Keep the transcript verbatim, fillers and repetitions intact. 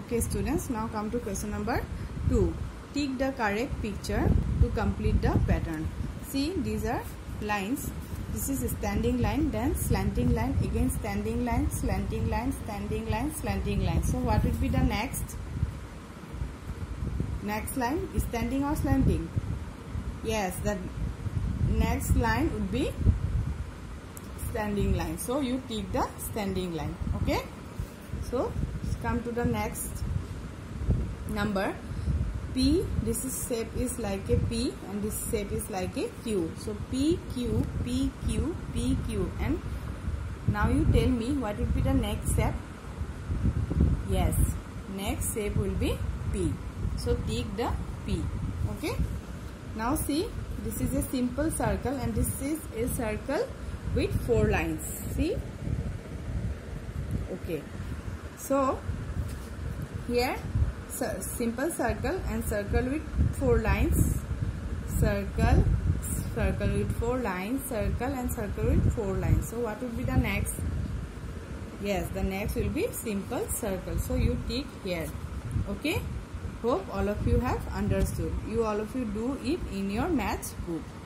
Okay students, now come to question number two. Tick the correct picture to complete the pattern. See, these are lines. This is a standing line, then slanting line, again standing line, slanting line, standing line, slanting line. So what would be the next? Next line is standing or slanting? Yes, the next line would be standing line. So you tick the standing line. Okay. So come to the next number. P, this is shape is like a P and this shape is like a Q. So P, Q, P, Q, P, Q. And now you tell me what would be the next step? Yes, next shape will be P. So tick the P. Okay. Now see, this is a simple circle and this is a circle with four lines. See. Okay. So here simple circle and circle with four lines, circle, circle with four lines, circle and circle with four lines. So what would be the next? Yes, the next will be simple circle. So you tick here. Okay. Hope all of you have understood. You all of you do it in your maths book.